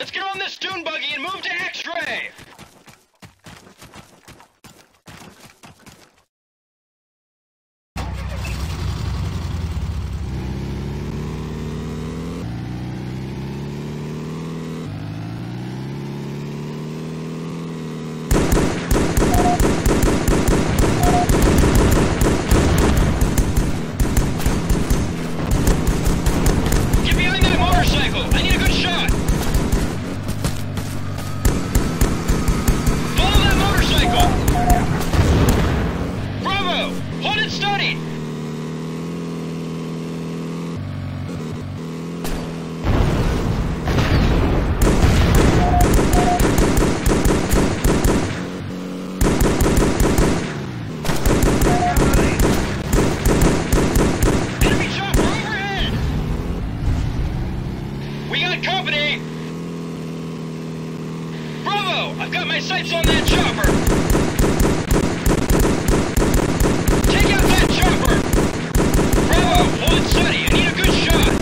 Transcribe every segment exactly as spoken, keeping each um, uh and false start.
Let's get on this dune buggy and move to X-ray! I've got my sights on that chopper! Take out that chopper! Bravo, hold it steady, I need a good shot!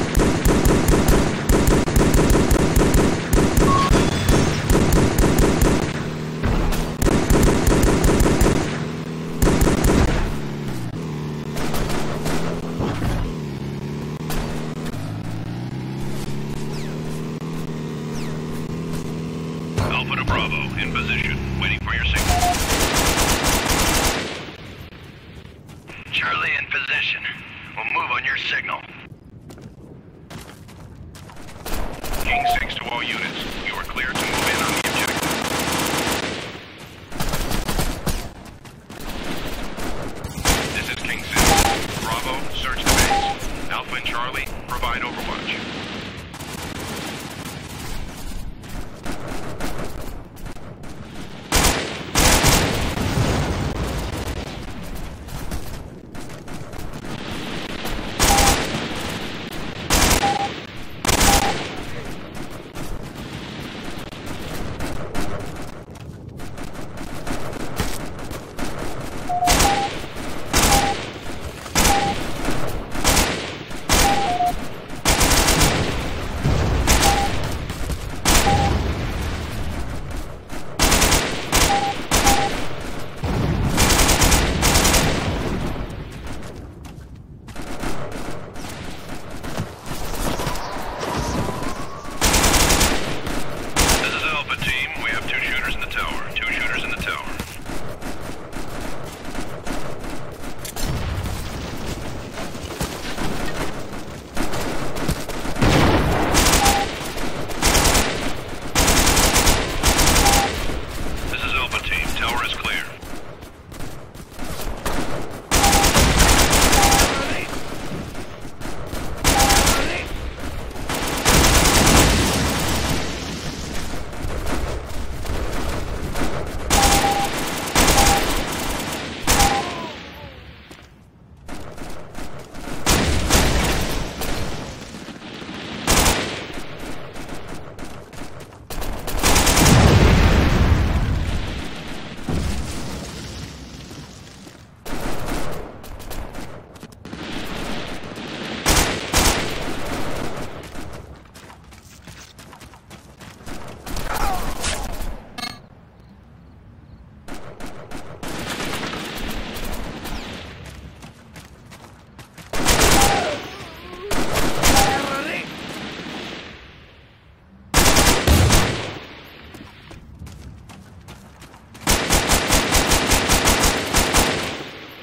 Alpha to Bravo, in position, waiting for your signal. Charlie in position. We'll move on your signal. King six to all units. You are clear to move in on the objective. This is King six. Bravo, search the base. Alpha and Charlie, provide overwatch.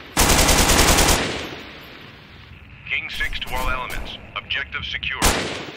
King six to all elements. Objective secure.